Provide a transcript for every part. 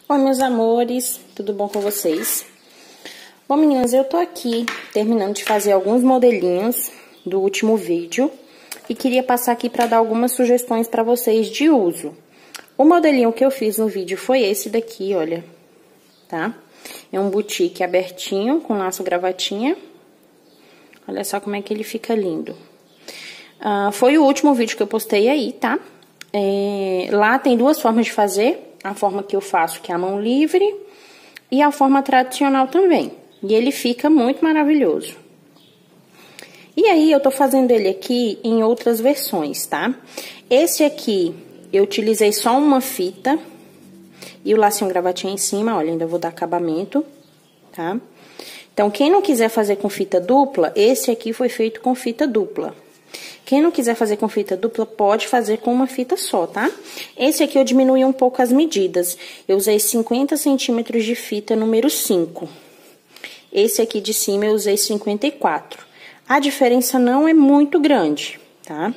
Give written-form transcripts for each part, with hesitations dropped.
Oi, meus amores, tudo bom com vocês? Bom, meninas, eu tô aqui terminando de fazer alguns modelinhos do último vídeo e queria passar aqui para dar algumas sugestões para vocês de uso. O modelinho que eu fiz no vídeo foi esse daqui, olha, tá? É um boutique abertinho, com laço gravatinha. Olha só como é que ele fica lindo. Foi o último vídeo que eu postei aí, tá? Lá tem duas formas de fazer. A forma que eu faço, que é a mão livre, e a forma tradicional também. E ele fica muito maravilhoso. E aí, eu tô fazendo ele aqui em outras versões, tá? Esse aqui, eu utilizei só uma fita e o lacinho gravatinha em cima, olha, ainda vou dar acabamento, tá? Então, quem não quiser fazer com fita dupla, esse aqui foi feito com fita dupla. Quem não quiser fazer com fita dupla, pode fazer com uma fita só, tá? Esse aqui eu diminui um pouco as medidas. Eu usei 50 centímetros de fita número 5. Esse aqui de cima eu usei 54. A diferença não é muito grande, tá?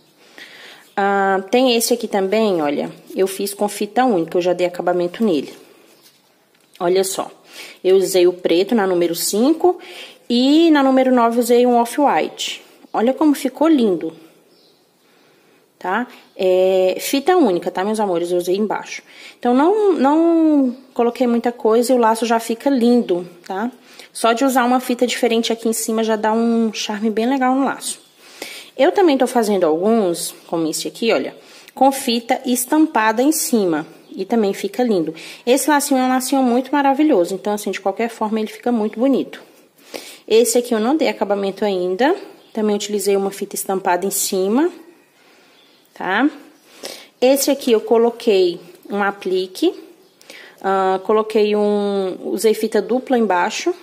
Tem esse aqui também, olha, eu fiz com fita única, eu já dei acabamento nele. Olha só, eu usei o preto na número 5 e na número 9 usei um off-white. Olha como ficou lindo, tá? Fita única, tá, meus amores? Eu usei embaixo. Então, não coloquei muita coisa e o laço já fica lindo, tá? Só de usar uma fita diferente aqui em cima já dá um charme bem legal no laço. Eu também tô fazendo alguns, como esse aqui, olha, com fita estampada em cima. E também fica lindo. Esse lacinho é um lacinho muito maravilhoso, então, assim, de qualquer forma, ele fica muito bonito. Esse aqui eu não dei acabamento ainda. Também utilizei uma fita estampada em cima, tá? Esse aqui eu coloquei um aplique, usei fita dupla embaixo.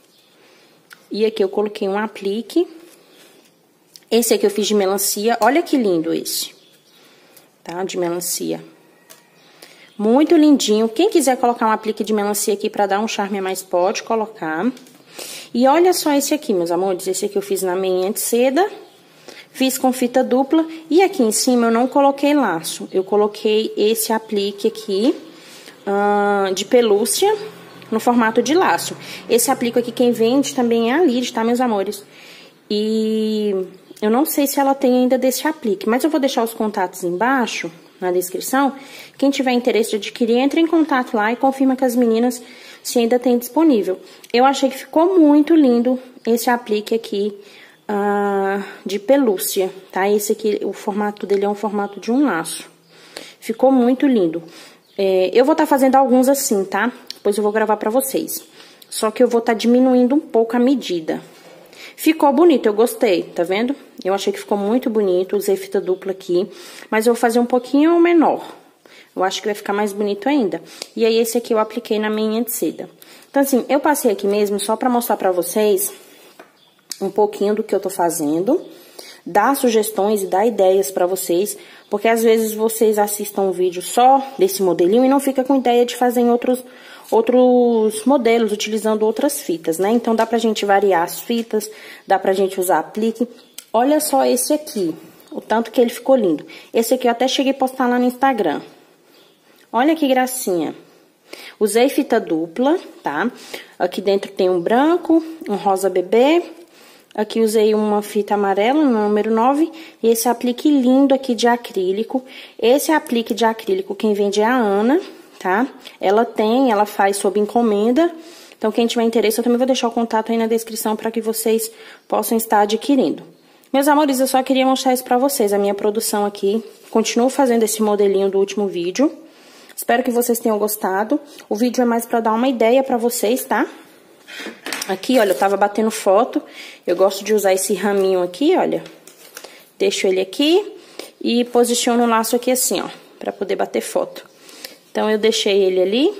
E aqui eu coloquei um aplique. Esse aqui eu fiz de melancia, olha que lindo esse, tá? De melancia. Muito lindinho. Quem quiser colocar um aplique de melancia aqui pra dar um charme a mais, pode colocar. E olha só esse aqui, meus amores, esse aqui eu fiz na meinha de seda, fiz com fita dupla, e aqui em cima eu não coloquei laço, eu coloquei esse aplique aqui, de pelúcia, no formato de laço. Esse aplique aqui quem vende também é a Lid, tá, meus amores? E eu não sei se ela tem ainda desse aplique, mas eu vou deixar os contatos embaixo, na descrição. Quem tiver interesse de adquirir, entre em contato lá e confirma com as meninas se ainda tem disponível. Eu achei que ficou muito lindo esse aplique aqui de pelúcia, tá? Esse aqui, o formato dele é um formato de um laço. Ficou muito lindo. Eu vou estar fazendo alguns assim, tá? Depois eu vou gravar pra vocês. Só que eu vou estar diminuindo um pouco a medida. Ficou bonito, eu gostei, tá vendo? Eu achei que ficou muito bonito, usei fita dupla aqui, mas eu vou fazer um pouquinho menor. Eu acho que vai ficar mais bonito ainda. E aí, esse aqui eu apliquei na meinha de seda. Então, assim, eu passei aqui mesmo só pra mostrar pra vocês um pouquinho do que eu tô fazendo, dar sugestões e dar ideias pra vocês, porque às vezes vocês assistam um vídeo só desse modelinho e não fica com ideia de fazer em outros modelos, utilizando outras fitas, né? Então, dá pra gente variar as fitas, dá pra gente usar aplique. Olha só esse aqui, o tanto que ele ficou lindo. Esse aqui eu até cheguei a postar lá no Instagram. Olha que gracinha. Usei fita dupla, tá? Aqui dentro tem um branco, um rosa bebê. Aqui usei uma fita amarela, no número 9. E esse aplique lindo aqui de acrílico. Esse aplique de acrílico, quem vende é a Ana, tá? Ela faz sob encomenda. Então, quem tiver interesse, eu também vou deixar o contato aí na descrição para que vocês possam estar adquirindo. Meus amores, eu só queria mostrar isso pra vocês, a minha produção aqui. Continuo fazendo esse modelinho do último vídeo. Espero que vocês tenham gostado. O vídeo é mais pra dar uma ideia pra vocês, tá? Aqui, olha, eu tava batendo foto. Eu gosto de usar esse raminho aqui, olha. Deixo ele aqui e posiciono o laço aqui assim, ó, pra poder bater foto. Então, eu deixei ele ali.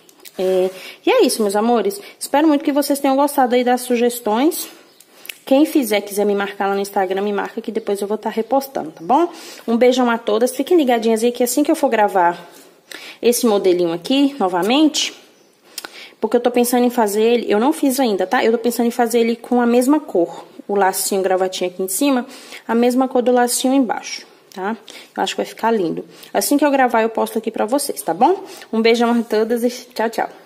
E é isso, meus amores. Espero muito que vocês tenham gostado aí das sugestões. Quem quiser me marcar lá no Instagram, me marca que depois eu vou estar repostando, tá bom? Um beijão a todas. Fiquem ligadinhas aí que assim que eu for gravar esse modelinho aqui, novamente, porque eu tô pensando em fazer ele, eu não fiz ainda, tá? Eu tô pensando em fazer ele com a mesma cor, o lacinho gravatinho aqui em cima, a mesma cor do lacinho embaixo, tá? Eu acho que vai ficar lindo. Assim que eu gravar, eu posto aqui pra vocês, tá bom? Um beijão a todas e tchau, tchau.